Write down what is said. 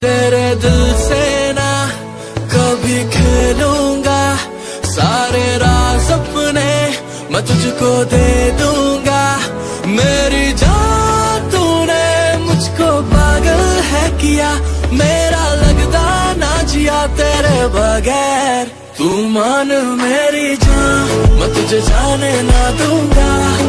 तेरे दिल से ना कभी खेलूंगा, सारे राज अपने मैं तुझको दे दूंगा। मेरी जान तूने मुझको पागल है किया, मेरा लगता ना जिया तेरे बगैर। तू मान मेरी जान, मैं तुझे जाने ना दूंगा।